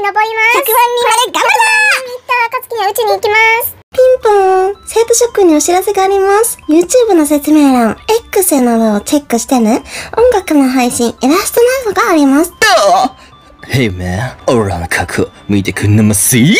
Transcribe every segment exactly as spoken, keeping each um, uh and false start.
登ります。ひゃくまん人まで頑張るぞ。ミッター暁が宇宙に行きます。 ピンポーン。生徒諸君にお知らせがあります。YouTube の説明欄、X などをチェックしてね。音楽の配信、イラストなどがあります。 Hey man、俺らの過去見てくんなますい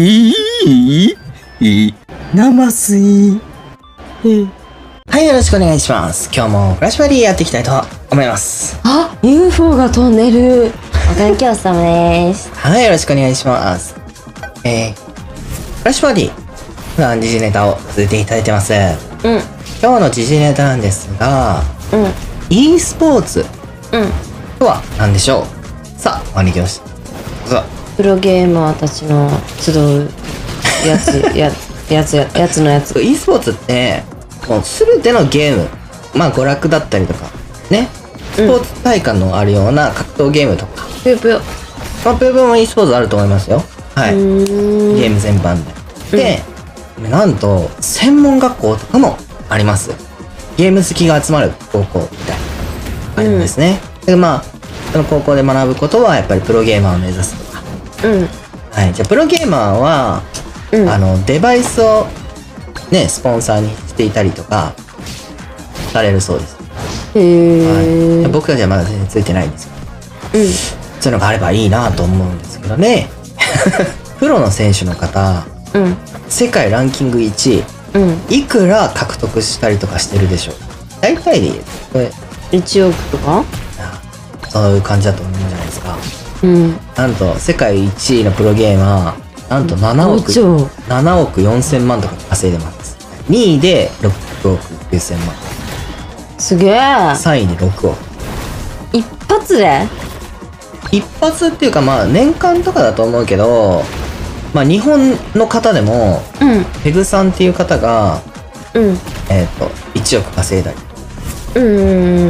なますいはい、よろしくお願いします。今日もフラッシュバディやっていきたいと思います。 あ、ユーフォー が飛んでる。お金教師様です。 はい、よろしくお願いします。えー、フラッシュバディ、普段時事ネタを続いていただいてます。 うん。 今日の時事ネタなんですが、 うん。 e スポーツうん。 とは何でしょう。さあ、お願いします。さあ。 プロゲーマーたちの集うやつ、や、やつや、やつのやつ。 e スポーツって、もうすべてのゲーム、まあ娯楽だったりとか、ね。スポーツ体感のあるような格闘ゲームとか。 ぷよぷよ。 まあ、ぷよぷよも e スポーツあると思いますよ。はい。ゲーーム全般で。で、うん、なんと、専門学校とかもあります。ゲーム好きが集まる高校みたいな。あるんですね。うん、で、まあ、その高校で学ぶことは、やっぱりプロゲーマーを目指すとか。 うん。 はい。じゃあ、プロゲーマーは、うん、あの、デバイスを、ね、スポンサーにしていたりとか、されるそうです。 へー。 はい。僕たちはまだ全然ついてないんですけど。うん。そういうのがあればいいなと思うんですけどね。プロの選手の方、うん、世界ランキングいちい、うん、いくら獲得したりとかしてるでしょう。大体でいいです。これいちおくとかそういう感じだと思うんじゃないですか。 うん。 なんと世界いちいのプロゲーマー、なんとななおく、ななおくよんせんまんとか稼いでます。にいでろくおくきゅうせんまん。 すげえ。 さんいでろくおく。 一発で一発っていうか、まあ年間とかだと思うけど、まあ日本の方でも、うん、ペグさんっていう方が、うん、えっといちおく稼いだり、うん、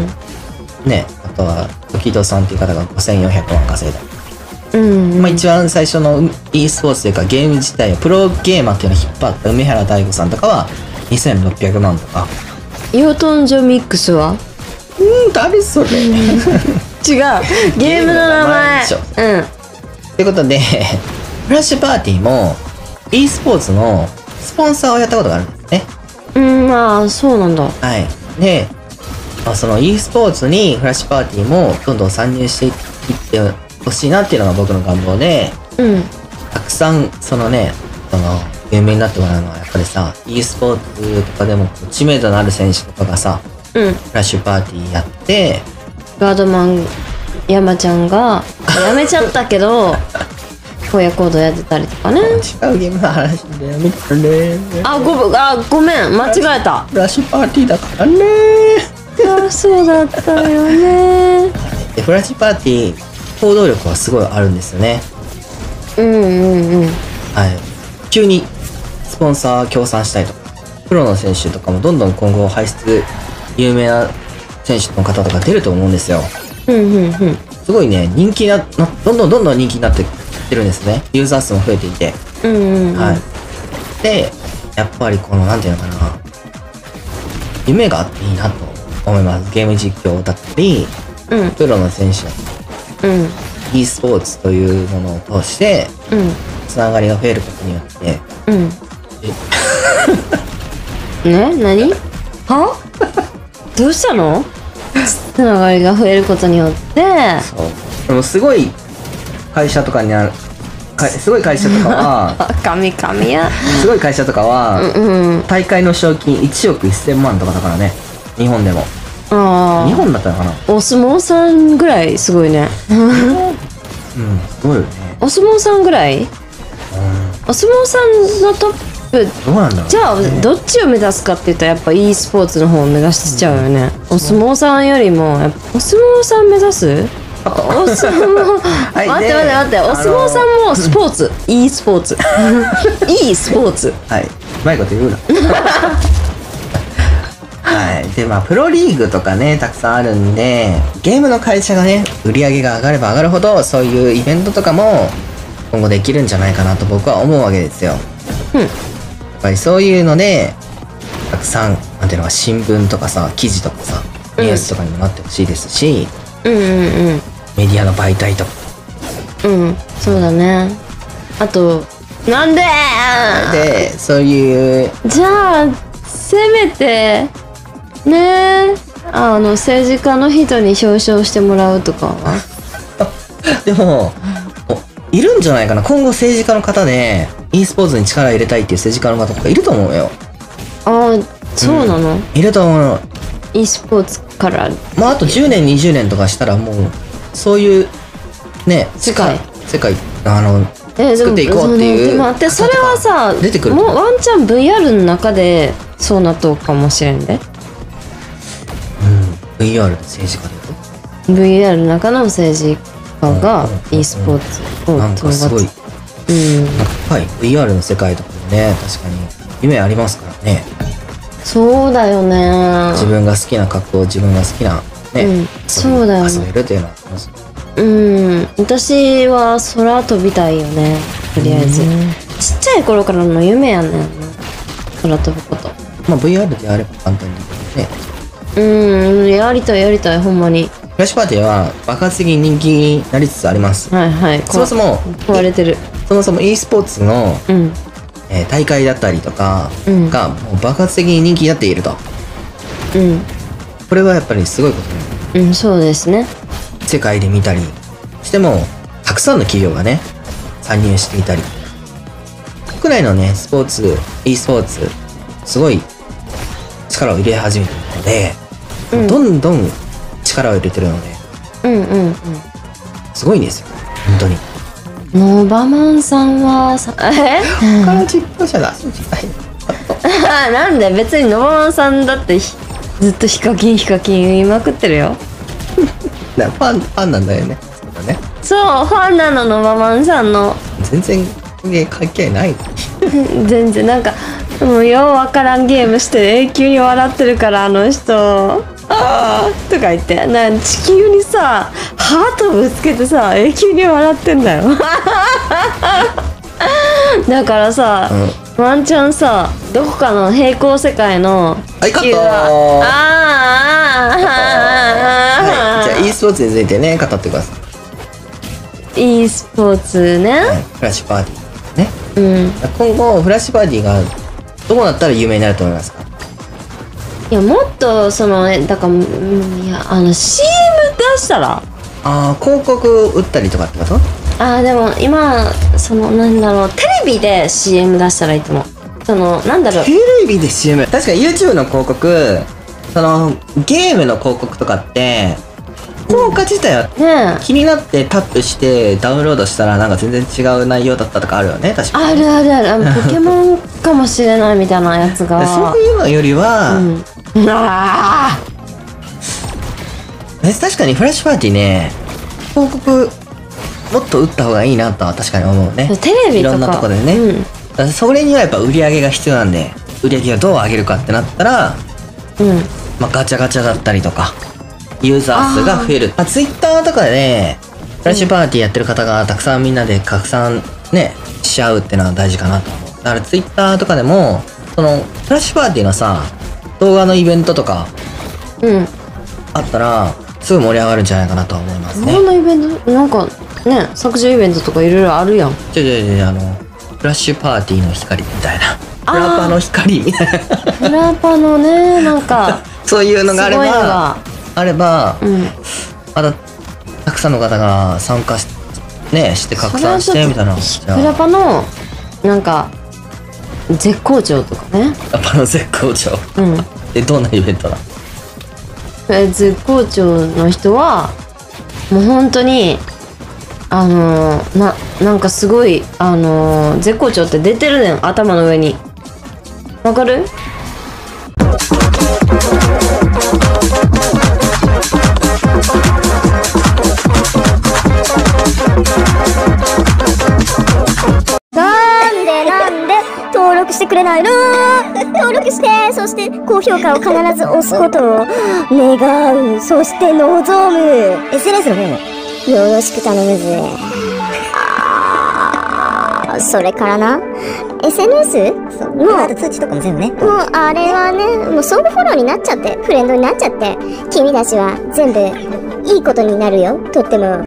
ね、あとは時戸さんっていう方がごせんよんひゃくまん稼いだり、うん、まあ一番最初の e スポーツというかゲーム自体をプロゲーマーっていうのを引っ張った梅原大吾さんとかはにせんろっぴゃくまんとか。 ヨートンジョミックスは？ うん、誰それ？違う、 ゲームの名前。うん。 ということで、フラッシュパーティーも e スポーツのスポンサーをやったことがあるんですね。 うん、まあそうなんだ。 はい。で、まあ、その e スポーツにフラッシュパーティーもどんどん参入していってほしいなっていうのが僕の願望で、うん。たくさんそのね、その有名になってもらうのはやっぱりさ、e スポーツとかでも知名度のある選手とかがさ、うん、フラッシュパーティーやって、 ガードマン山ちゃんがやめちゃったけど荒野行動やってたりとかね。違うゲームの話でやめてね。 あ、ごあごめん、間違えた。 フラッシュパーティーだからね。 あ、そうだったよね。 でフラッシュパーティー行動力はすごいあるんですよね。 うんうんうん。 はい。急にスポンサー協賛したりとか、プロの選手とかもどんどん今後輩出有名な選手の方とか出ると思うんですよ。うんうんうん。すごいね、人気な、などんどんどんどん人気になってってるんですね。ユーザー数も増えていて。うんうんうん。はい。で、やっぱりこの、なんていうのかな、夢があっていいなと思います。ゲーム実況だったり、うん、プロの選手だったり、うん、e スポーツというものを通して、うん、つながりが増えることによって、うん。 えね、何？は？どうしたの？つながりが増えることによって、 そう。でもすごい会社とかにある、かすごい会社とかは、 神々や。 すごい会社とかは、うんうん、大会の賞金いちおくせんまんとかだからね。日本でも。ああ。日本だったのかな。 お相撲さんぐらいすごいね。うん、 すごいよね。 お相撲さんぐらい？うん、お相撲さんのトップ。 どうなんだろう、ね、 じゃあどっちを目指すかって言ったらやっぱ e スポーツの方を目指しちゃうよね、うん、お相撲さんよりもやっぱお相撲さん目指すお相撲はい、待って待って待って、お相撲さんもスポーツ e スポーツいいスポーツ、 はいうまいこと言うなはいでまあプロリーグとかねたくさんあるんで、ゲームの会社がね売り上げが上がれば上がるほどそういうイベントとかも今後できるんじゃないかなと僕は思うわけですよ。うん、やっぱりそういうのでたくさんなんていうのか新聞とかさ記事とかさニュースとかにもなってほしいですし、うんうんうん、メディアの媒体とかうん、そうだね。あと、なんでで、そういう。 じゃあ、せめて、ねえ、あの、政治家の人に表彰してもらうとかはでも、いるんじゃないかな。今後政治家の方で、e スポーツに力入れたいっていう政治家の方とかいると思うよ。 ああ、そうなの、うん、 いると思うの。 e スポーツから。 まあ、あとじゅうねん、にじゅうねんとかしたらもう、そういう、ね、 世界。 世界、あの、 えー、 作っていこうっていう。 でも待って、それはさ、 出てくるもうワンチャン ブイアール の中でそうなっとうかもしれんで。 うん、ブイアール で政治家で言うとブイアール の中の政治家が e スポーツをなんかすごい、 うん、 はい、ブイアール の世界とかもね、確かに夢ありますからね。 そうだよね。 自分が好きな格好、自分が好きなね、 うん、そうだよね。 遊べるっていうのはあります。 うん、私は空飛びたいよね、とりあえず。ちっちゃい頃からの夢やねんな、空飛ぶこと。 まあ ブイアール であれば簡単にね。 うん、やりたいやりたい、ほんまに。 フラッシュパーティーは爆発的に人気になりつつあります。 はいはい。 そもそも壊れてる。 そもそも e スポーツの、 うんえー、大会だったりとかが、もう爆発的に人気になっていると。 うん。 これはやっぱりすごいことね。 うん、そうですね。 世界で見たりしても、たくさんの企業がね、参入していたり。国内のね、スポーツ、e スポーツ、すごい力を入れ始めているので、うん、どんどん力を入れてるので、 うんうんうん。 すごいんですよ、本当に。 ノバマンさんはさ、え他の実況者だ。 なんで別にノバマンさんだってずっとヒカキンヒカキン言いまくってるよ。 ファン、ファンなんだよね。そうだね。 そう、ファンなの、ノバマンさんの。 全然関係ない。 全然なんか、もうようわからんゲームして永久に笑ってるから、あの人。あーとか言って、な地球にさハートぶつけてさ永久に笑ってんだよ。だからさ、うん、ワンチャンさどこかの平行世界の地球が、 はい、あーあーあーあー、はい、じゃあ e スポーツについてね語ってください。e スポーツね、 はい、フラッシュパーティーね、うん、今後フラッシュパーティーがどうなったら有名になると思いますか？ いや、もっとそのね、だから、いや、あの シーエム 出したら、 ああ、広告打ったりとかってこと？ ああ、でも今そのなんだろう、テレビで シーエム 出したらいいと思う。そのなんだろう、 テレビで シーエム、確かに YouTube の広告、そのゲームの広告とかって効果自体は、ね、気になってタップしてダウンロードしたらなんか全然違う内容だったとかあるよね、確かに。 あるあるある、ポケモンかもしれないみたいなやつがそういうのよりは、うん、 ああ確かにフラッシュパーティーね、広告もっと打った方がいいなとは確かに思うね。 テレビとかいろんなとこでね、うん、だからそれにはやっぱ売り上げが必要なんで、売り上げをどう上げるかってなったら、うん、まあガチャガチャだったりとかユーザー数が増える。あ、ツイッターとかでね、フラッシュパーティーやってる方がたくさんみんなで拡散ねしちゃうっていうのは大事かなと思う。だからツイッターとかでもそのフラッシュパーティーのさ動画のイベントとか、うん、あったらすぐ盛り上がるんじゃないかなとは思いますね。 動画のイベントなんかね、削除イベントとかいろいろあるやん。 ちょちょちょ、あのフラッシュパーティーの光みたいな、フラパの光みたいな、 フラパのね、なんかそういうのがあればあれば、うん、またたくさんの方が参加しねして拡散してみたいな。 フラパのなんか絶好調とかね。 フラパの絶好調。うん。え、どんなイベントだ？ え、絶好調の人はもう本当にあのー、ななんかすごいあのー、絶好調って出てるねん、頭の上に。わかる？ なんでなんで登録してくれないの？登録して、そして高評価を必ず押すことを願う、そして望む。 エスエヌエス の方もよろしく頼むぜ。あー、それからな エスエヌエス？ そう、もうあと通知とかも全部ね、もうあれはね、もう相互フォローになっちゃって、フレンドになっちゃって、君たちは全部いいことになるよ、とっても。